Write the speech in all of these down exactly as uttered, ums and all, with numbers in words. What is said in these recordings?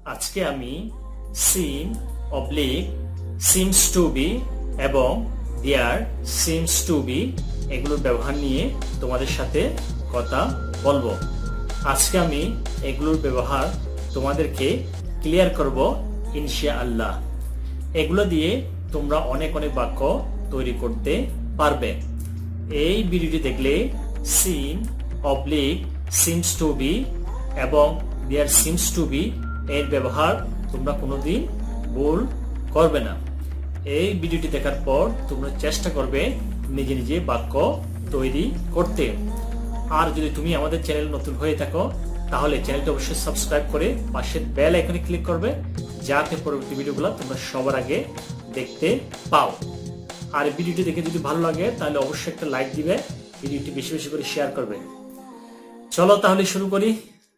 আজকে আমি seem oblique seems to be এবং দেয়ার সিমস টু বি এগুলোর ব্যবহার নিয়ে তোমাদের সাথে কথা বলবো। আজকে আমি এগুলোর ব্যবহার তোমাদেরকে ক্লিয়ার করব ইনশাআল্লাহ। এগুলো দিয়ে তোমরা অনেক অনেক বাক্য তৈরি করতে পারবে। এই ভিডিওটি দেখলে seem oblique seems to be এবং দেয়ার সিমস টু বি এর ব্যবহার তোমরা কোনোদিন ভুল করবে না। এই ভিডিওটি দেখার পর তোমরা চেষ্টা করবে নিজে নিজে বাক্য তৈরি করতে। আর যদি তুমি আমাদের চ্যানেল নতুন হয়ে থাকো তাহলে চ্যানেলটা অবশ্যই সাবস্ক্রাইব করে পাশের বেল আইকনে ক্লিক করবে, যাতে পরবর্তী ভিডিওগুলো তোমরা সবার আগে দেখতে পাও। আর ভিডিওটি দেখে যদি ভালো লাগে তাহলে অবশ্যই একটা লাইক দিবে, ভিডিওটি বেশি বেশি করে শেয়ার করবে। চলো তাহলে শুরু করি।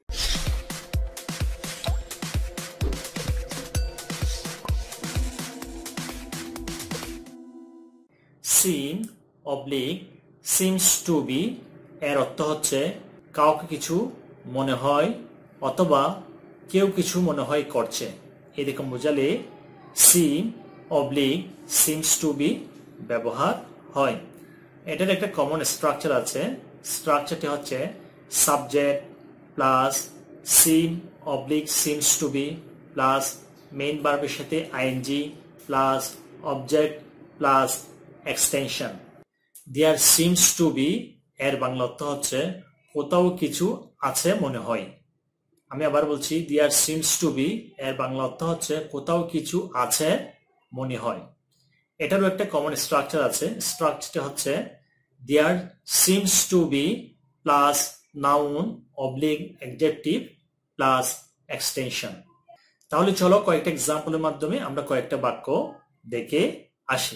Seem oblique seems to be এর অর্থ হচ্ছে কাউকে কিছু মনে হয় অথবা কেউ কিছু মনে হয় করছে, এরকম বোঝালে seem oblique seems to be ব্যবহার হয়। এটার একটা কমন স্ট্রাকচার আছে। স্ট্রাকচারটি হচ্ছে subject plus seem oblique seems to be plus main ভার্বের সাথে ING plus object plus extension. There seems to be এর বাংলা অর্থ হচ্ছে কোথাও কিছু আছে মনে হয়। আমি আবার বলছি, দেয়ার সিমস টু বি এর বাংলা অর্থ হচ্ছে কোথাও কিছু আছে মনে হয়। এটারও একটা কমন স্ট্রাকচার আছে। স্ট্রাকচারটা হচ্ছে there seems to be plus noun oblique adjective plus extension. তাহলে চলো কয়েকটা এক্সাম্পলের মাধ্যমে আমরা কয়েকটা বাক্য দেখে আসি।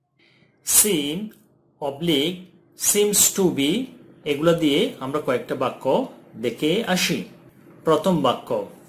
Seem oblique seems to be এগুলো দিয়ে আমরা কয়েকটা বাক্য দেখে আসি। প্রথম বাক্য,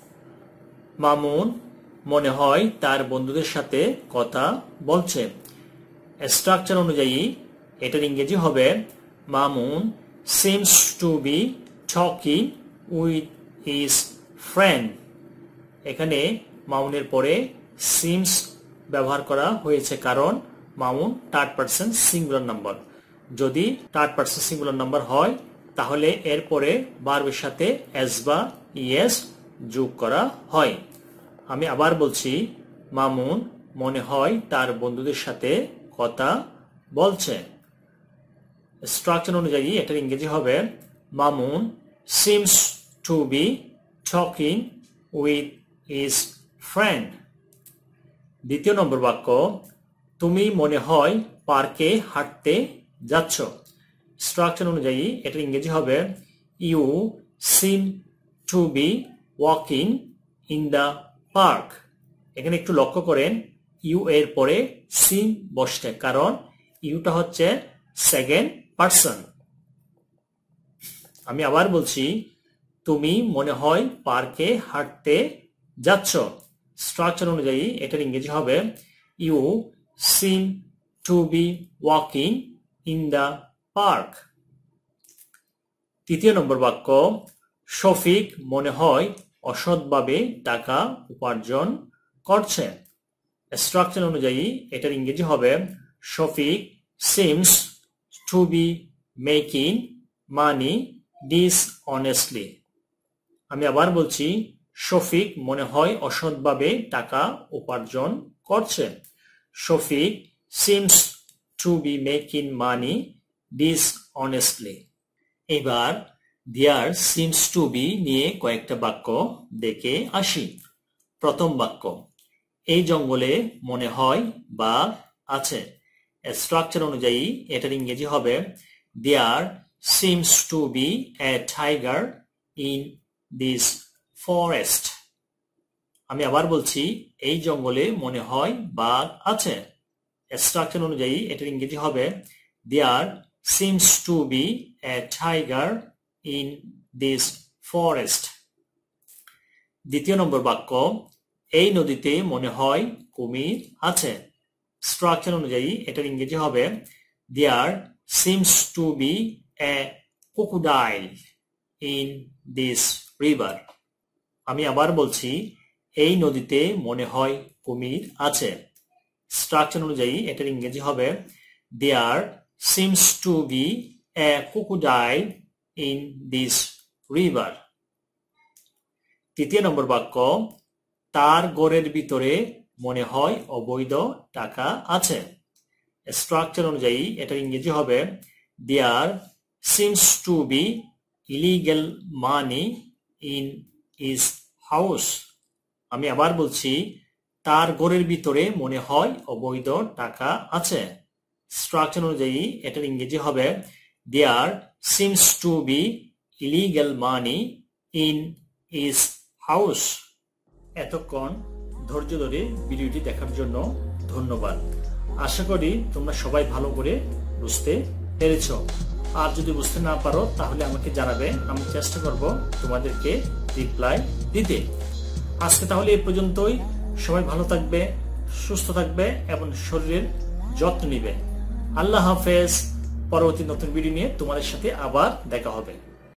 মামুন মনে হয় তার বন্ধুদের সাথে কথা বলছে। স্ট্রাকচার অনুযায়ী এটার ইংরেজি হবে Mamun seems to be talking with his friend. এখানে মামুনের পরে সিমস ব্যবহার করা হয়েছে কারণ Mamun third person singular number. যদি থার্ড পারসন সিঙ্গুলার নাম্বার হয় তাহলে এরপরে ভার্বের সাথে এস বা ইএস যোগ করা হয়। আমি আবার বলছি, মামুন মনে হয় তার বন্ধুদের সাথে কথা বলছে। স্ট্রাকচার অনুযায়ী এটার ইংরেজি হবে Mamun seems to be talking with his friend. দ্বিতীয় নম্বর বাক্য, তুমি মনে হয় পার্কে হাঁটতে যাচ্ছ। স্ট্রাকচার অনুযায়ী এটার ইংরেজি হবে you seem to be walking in the park. এখানে একটু লক্ষ্য করেন, ইউ এর পরে সিম বসছে কারণ ইউটা হচ্ছে সেকেন্ড পারসন। আমি আবার বলছি, তুমি মনে হয় পার্কে হাঁটতে যাচ্ছ। স্ট্রাকচার অনুযায়ী এটার ইংরেজি হবে you seem to be walking in the park. তৃতীয় নম্বর বাক্য, শফিক মনে হয় অসৎভাবে টাকা উপার্জন করছে। স্ট্রাকচার অনুযায়ী এটার ইংরেজি হবে Shafiq seems to be making money dishonestly. আমি আবার বলছি, শফিক মনে হয় অসৎভাবে টাকা উপার্জন করছে। Shafiq seems to be making money dishonestly. এবার দেয়ার সিমস টু বি নিয়ে কয়েকটা বাক্য দেখে আসি। প্রথম বাক্য, এই জঙ্গলে মনে হয় বাঘ আছে। স্ট্রাকচার অনুযায়ী এটার ইংরেজি হবে there seems to be a tiger in this forest. আমি আবার বলছি, এই জঙ্গলে মনে হয় বাঘ আছে। স্ট্রাকচার অনুযায়ী এটার ইংরেজি হবে there seems to be a tiger in this forest. দ্বিতীয় নম্বর বাক্য, এই নদীতে মনে হয় কুমির আছে। স্ট্রাকচার অনুযায়ী এটার ইংরেজি হবে there seems to be a crocodile in this river. আমি আবার বলছি, এই নদীতে মনে হয় কুমির আছে। স্ট্রাকচার অনুযায়ী এটার ইংরেজি হবে there seems to be a crocodile in this river. তৃতীয় নম্বর বাক্য, তার ঘরের ভিতরে মনে হয় অবৈধ টাকা আছে। স্ট্রাকচার অনুযায়ী এটার ইংরেজি হবে there seems to be illegal money in his house. আমি আবার বলছি, তার ঘরের ভিতরে মনে হয় অবৈধ টাকা আছে। স্ট্রাকচার অনুযায়ী এটার ইংরেজি হবে there seems to be illegal money in his house. এতক্ষণ ধৈর্য ধরে ভিডিওটি দেখার জন্য ধন্যবাদ। আশা করি তোমরা সবাই ভালো করে বুঝতে পেরেছ। আর যদি বুঝতে না পারো তাহলে আমাকে জানাবে, আমি চেষ্টা করব তোমাদেরকে রিপ্লাই দিতে। আজকে তাহলে এই পর্যন্তই। সবাই ভালো থাকবে, সুস্থ থাকবে এবং শরীরের যত্ন নিবে। আল্লাহ হাফেজ। পরবর্তী নতুন ভিডিও নিয়ে তোমাদের সাথে আবার দেখা হবে।